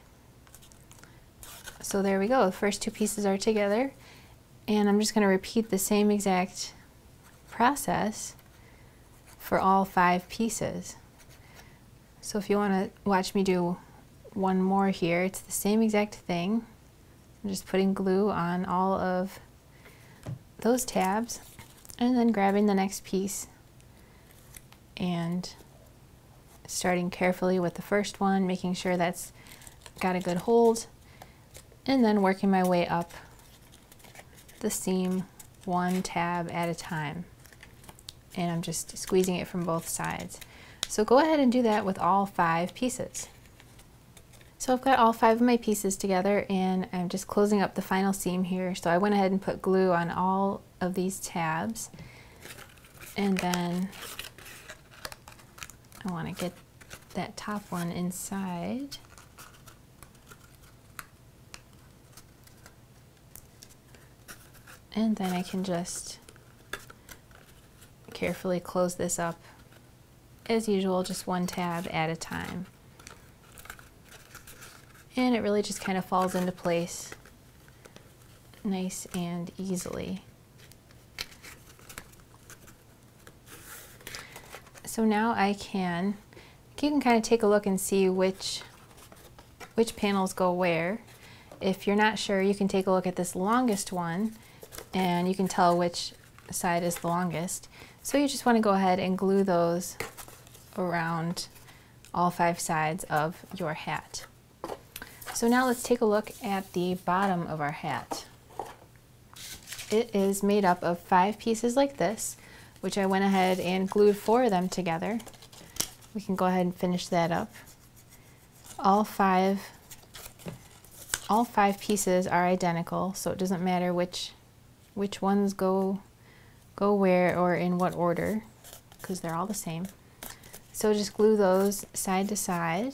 So there we go, the first two pieces are together, and I'm just going to repeat the same exact process for all five pieces. So if you want to watch me do one more here, it's the same exact thing. I'm just putting glue on all of those tabs and then grabbing the next piece and starting carefully with the first one, making sure that's got a good hold, and then working my way up the seam one tab at a time. And I'm just squeezing it from both sides. So go ahead and do that with all five pieces. So I've got all five of my pieces together, and I'm just closing up the final seam here. So I went ahead and put glue on all of these tabs, and then I want to get that top one inside. And then I can just carefully close this up, as usual, just one tab at a time. And it really just kind of falls into place nice and easily. So now I can, you can kind of take a look and see which, which panels go where. If you're not sure, you can take a look at this longest one, and you can tell which side is the longest. So you just want to go ahead and glue those around all five sides of your hat. So now let's take a look at the bottom of our hat. It is made up of five pieces like this, which I went ahead and glued four of them together. We can go ahead and finish that up. All five, all five pieces are identical, so it doesn't matter which which ones go go where or in what order, because they're all the same. So just glue those side to side,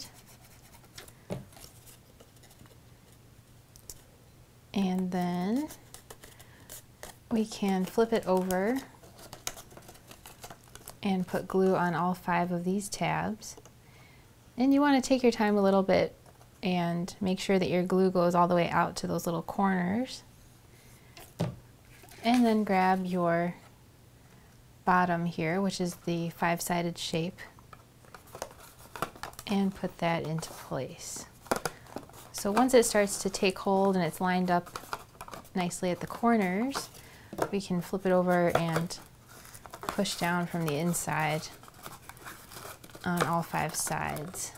and then we can flip it over and put glue on all five of these tabs. And you want to take your time a little bit and make sure that your glue goes all the way out to those little corners. And then grab your bottom here, which is the five-sided shape, and put that into place. So once it starts to take hold and it's lined up nicely at the corners, we can flip it over and push down from the inside on all five sides.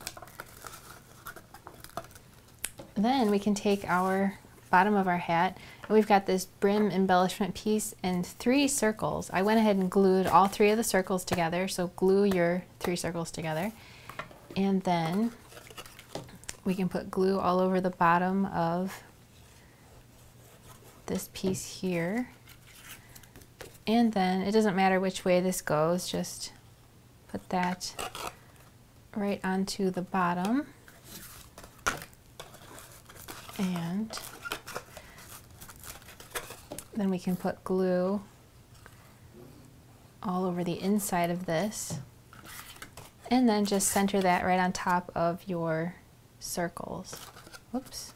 Then we can take our bottom of our hat, and we've got this brim embellishment piece and three circles. I went ahead and glued all three of the circles together, so glue your three circles together. And then we can put glue all over the bottom of this piece here. And then it doesn't matter which way this goes, just put that right onto the bottom. And then we can put glue all over the inside of this, and then just center that right on top of your circles. Whoops.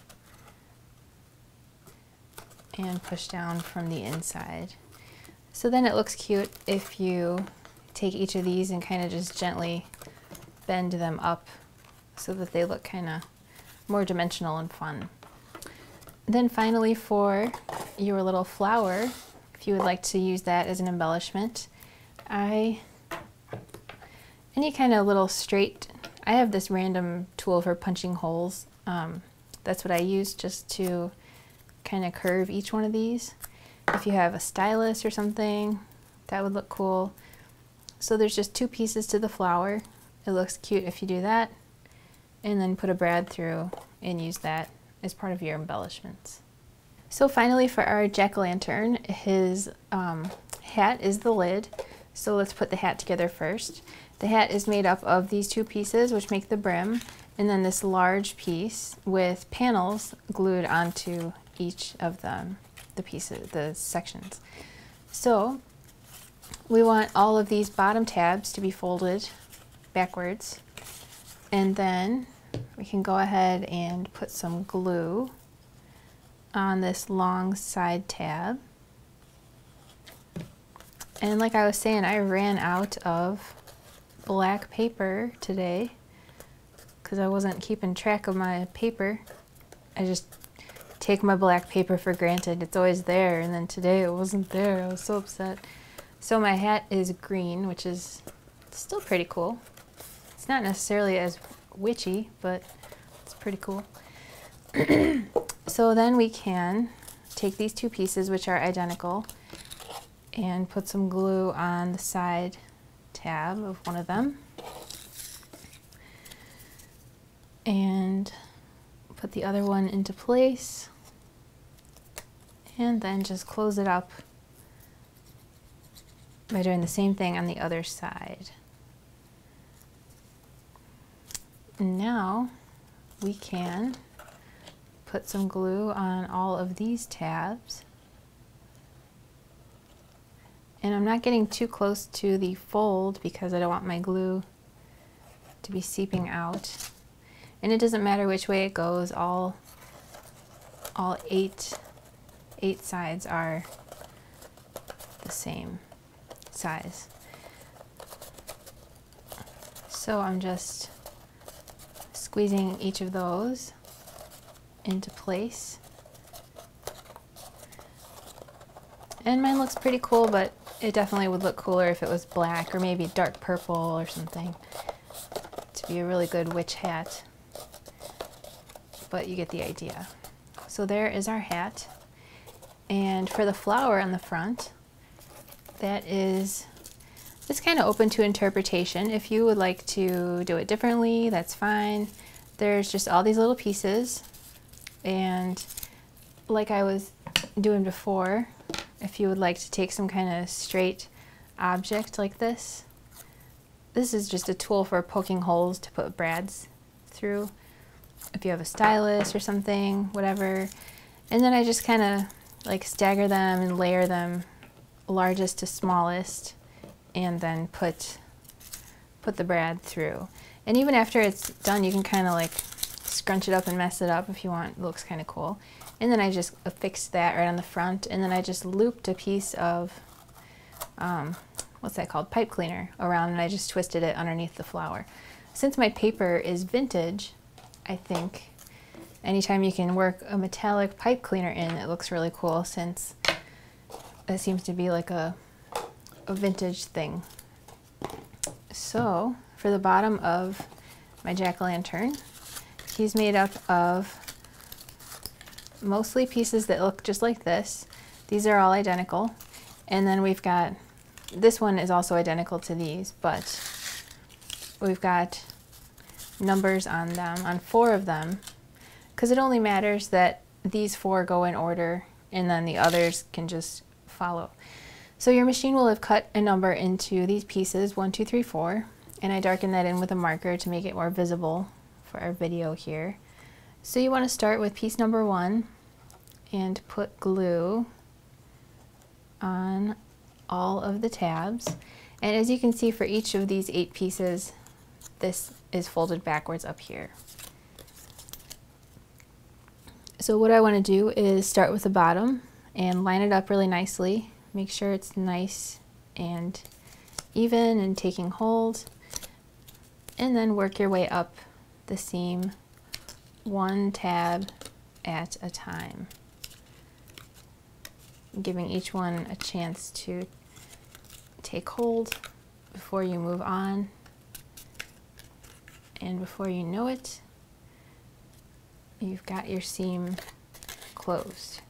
And push down from the inside. So then it looks cute if you take each of these and kind of just gently bend them up so that they look kind of more dimensional and fun. Then finally, for your little flower, if you would like to use that as an embellishment, I any kind of little straight, I have this random tool for punching holes. Um, that's what I use, just to kind of curve each one of these. If you have a stylus or something, that would look cool. So there's just two pieces to the flower. It looks cute if you do that, and then put a brad through and use that as part of your embellishments. So finally, for our jack-o'-lantern, his um, hat is the lid. So let's put the hat together first. The hat is made up of these two pieces, which make the brim, and then this large piece with panels glued onto each of them, the pieces, the sections. So we want all of these bottom tabs to be folded backwards, and then we can go ahead and put some glue on this long side tab. And like I was saying, I ran out of black paper today because I wasn't keeping track of my paper. I just take my black paper for granted. It's always there, and then today it wasn't there. I was so upset. So my hat is green, which is still pretty cool. It's not necessarily as witchy, but it's pretty cool. So then we can take these two pieces, which are identical, and put some glue on the side tab of one of them, and put the other one into place, and then just close it up by doing the same thing on the other side. Now we can put some glue on all of these tabs. And I'm not getting too close to the fold because I don't want my glue to be seeping out. And it doesn't matter which way it goes, all all eight eight sides are the same size. So I'm just squeezing each of those into place. And mine looks pretty cool, but it definitely would look cooler if it was black or maybe dark purple or something to be a really good witch hat. But you get the idea. So there is our hat. And for the flower on the front, that is, it's kind of open to interpretation. If you would like to do it differently, that's fine. There's just all these little pieces, and like I was doing before, if you would like to take some kind of straight object like this, this is just a tool for poking holes to put brads through. If you have a stylus or something, whatever. And then I just kind of like stagger them and layer them largest to smallest, and then put put the brad through. And even after it's done, you can kind of like scrunch it up and mess it up if you want. It looks kind of cool. And then I just affixed that right on the front, and then I just looped a piece of um, what's that called, pipe cleaner around, and I just twisted it underneath the flower. Since my paper is vintage, I think anytime you can work a metallic pipe cleaner in, it looks really cool, since it seems to be like a, a vintage thing. So for the bottom of my jack-o'-lantern, he's made up of mostly pieces that look just like this. These are all identical. And then we've got, this one is also identical to these, but we've got numbers on them, on four of them, because it only matters that these four go in order and then the others can just follow. So your machine will have cut a number into these pieces, one, two, three, four, and I darkened that in with a marker to make it more visible for our video here. So you want to start with piece number one and put glue on all of the tabs. And as you can see, for each of these eight pieces, this is folded backwards up here. So what I want to do is start with the bottom and line it up really nicely. Make sure it's nice and even and taking hold, and then work your way up the seam one tab at a time, giving each one a chance to take hold before you move on. And before you know it, you've got your seam closed.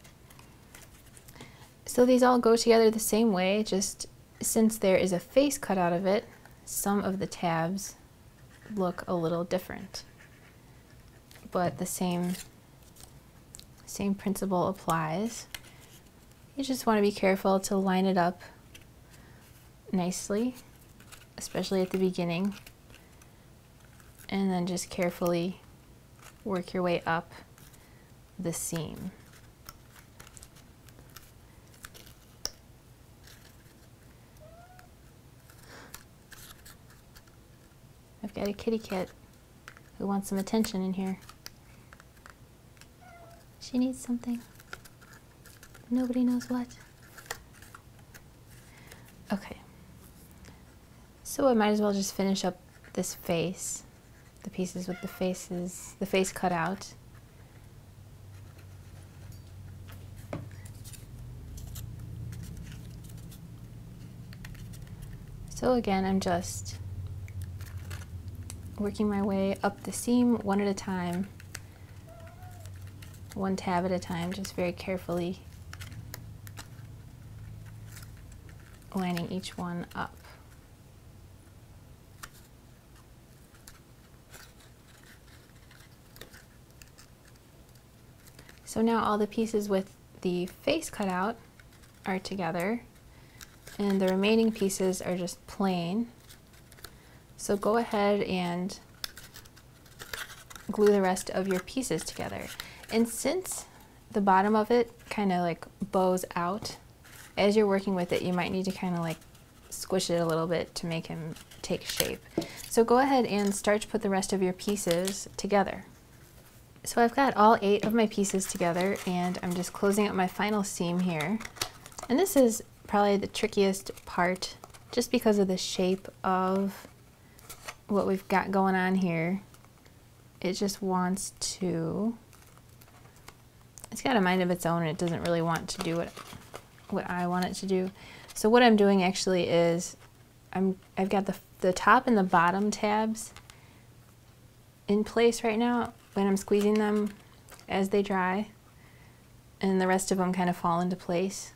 So these all go together the same way, just since there is a face cut out of it, some of the tabs look a little different. But the same, same principle applies. You just want to be careful to line it up nicely, especially at the beginning, and then just carefully work your way up the seam. I've got a kitty cat who wants some attention in here. She needs something. Nobody knows what. Okay. So I might as well just finish up this face, the pieces with the faces, the face cut out. So again, I'm just working my way up the seam one at a time, one tab at a time, just very carefully lining each one up. So now all the pieces with the face cut out are together, and the remaining pieces are just plain. So go ahead and glue the rest of your pieces together. And since the bottom of it kind of like bows out, as you're working with it, you might need to kind of like squish it a little bit to make him take shape. So go ahead and start to put the rest of your pieces together. So I've got all eight of my pieces together, and I'm just closing up my final seam here. And this is probably the trickiest part, just because of the shape of what we've got going on here. It just wants to, it's got a mind of its own, and it doesn't really want to do what, what I want it to do. So what I'm doing actually is, I'm, I've got the, the top and the bottom tabs in place right now when I'm squeezing them as they dry, and the rest of them kind of fall into place.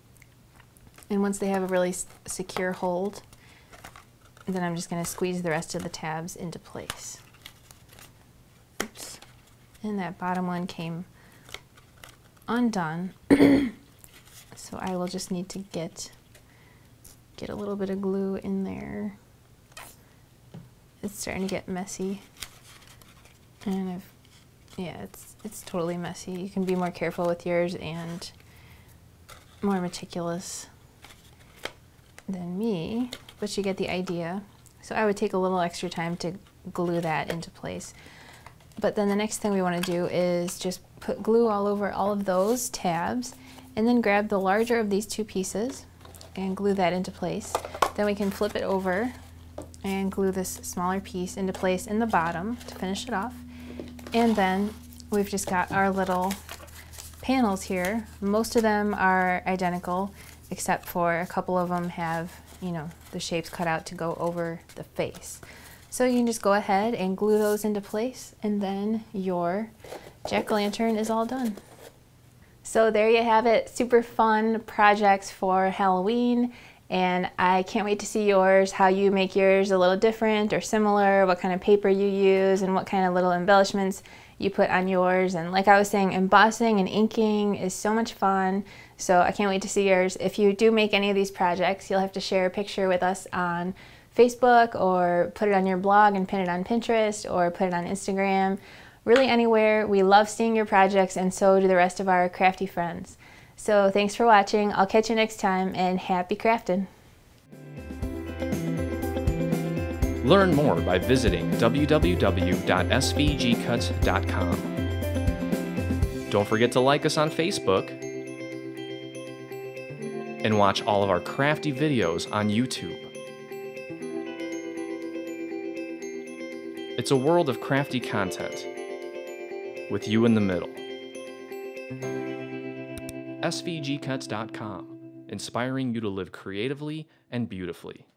And once they have a really secure hold, then I'm just going to squeeze the rest of the tabs into place. Oops. And that bottom one came undone. So I will just need to get get a little bit of glue in there. It's starting to get messy. And I've, yeah, it's it's totally messy. You can be more careful with yours and more meticulous than me, but you get the idea. So I would take a little extra time to glue that into place. But then the next thing we want to do is just put glue all over all of those tabs, and then grab the larger of these two pieces and glue that into place. Then we can flip it over and glue this smaller piece into place in the bottom to finish it off. And then we've just got our little panels here. Most of them are identical, except for a couple of them have, you know, the shapes cut out to go over the face. So you can just go ahead and glue those into place, and then your jack-o'-lantern is all done. So there you have it, super fun projects for Halloween, and I can't wait to see yours, how you make yours a little different or similar, what kind of paper you use, and what kind of little embellishments you put on yours. And like I was saying, embossing and inking is so much fun, so I can't wait to see yours. If you do make any of these projects, you'll have to share a picture with us on Facebook, or put it on your blog and pin it on Pinterest, or put it on Instagram. Really anywhere. We love seeing your projects, and so do the rest of our crafty friends. So thanks for watching. I'll catch you next time, and happy crafting. Learn more by visiting w w w dot s v g cuts dot com. Don't forget to like us on Facebook, and watch all of our crafty videos on YouTube. It's a world of crafty content, with you in the middle. S V G cuts dot com, inspiring you to live creatively and beautifully.